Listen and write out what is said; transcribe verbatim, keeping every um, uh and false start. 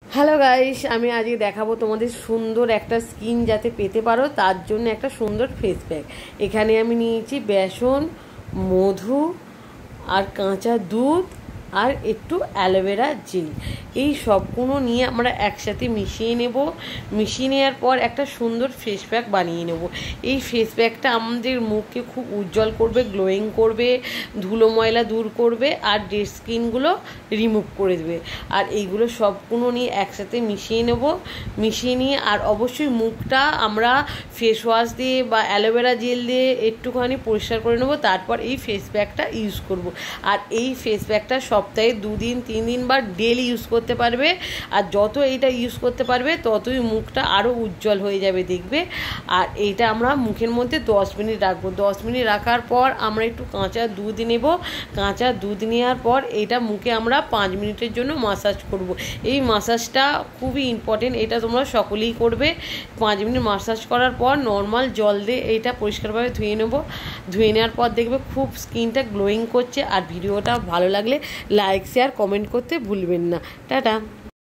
Hello guys, আমি আজকে দেখাবো তোমাদের সুন্দর একটা স্কিন যাতে পেতে পারো তার জন্য একটা সুন্দর ফেস প্যাক। এখানে আমি নিয়েছি বেসন, মধু আর কাঁচা দুধ আর একটু অ্যালোভেরা জেল। এই সবগুলো নিয়ে আমরা একসাথে মিশিয়ে নেব। মিশিয়ে নেওয়ার পর একটা সুন্দর ফেস প্যাক বানিয়ে নেব। এই ফেস প্যাকটা আমাদের মুখকে খুব উজ্জ্বল করবে, গ্লোয়িং করবে, ধুলো ময়লা দূর করবে আর ডেড স্কিনগুলো রিমুভ করে দেবে। আর এইগুলো সবগুলো নিয়ে একসাথে মিশিয়ে নেব। মিশিয়ে নিয়ে আর অবশ্যই মুখটা আমরা ফেস ওয়াশ দিয়ে বা অ্যালোভেরা জেল দিয়ে একটুখানি পরিষ্কার করে নেব। তারপর এই ফেস প্যাকটা ইউজ করব। আর এই ফেস প্যাকটা সপ্তাহে দুদিন তিন দিন বা ডেলি ইউজ করতে পারবে। আর যত এইটা ইউজ করতে পারবে ততই মুখটা আরও উজ্জ্বল হয়ে যাবে দেখবে। আর এইটা আমরা মুখের মধ্যে দশ মিনিট রাখবো। দশ মিনিট রাখার পর আমরা একটু কাঁচা দুধ নেব। কাঁচা দুধ নেওয়ার পর এটা মুখে আমরা পাঁচ মিনিটের জন্য মাসাজ করব। এই মাসাজটা খুবই ইম্পর্টেন্ট, এটা তোমরা সকলেই করবে। পাঁচ মিনিট মাসাজ করার পর নর্মাল জল দিয়ে এইটা পরিষ্কারভাবে ধুয়ে নেব। ধুয়ে নেওয়ার পর দেখবে খুব স্কিনটা গ্লোয়িং করছে। আর ভিডিওটা ভালো লাগলে লাইক শেয়ার কমেন্ট করতে ভুলবেন না। টাটা।